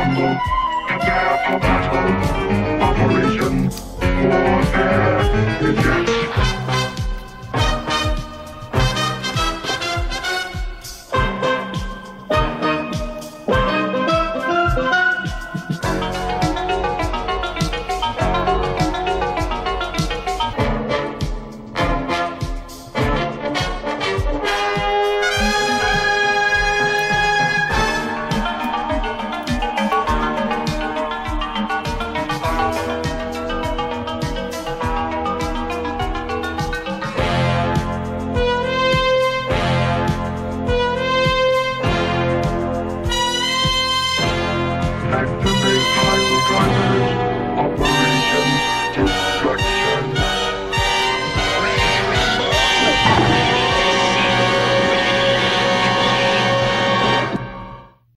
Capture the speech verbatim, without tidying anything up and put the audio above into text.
assemble. Prepare for battle. Operation Warfare begins. Activate hyperdrivers. Operation Destruction.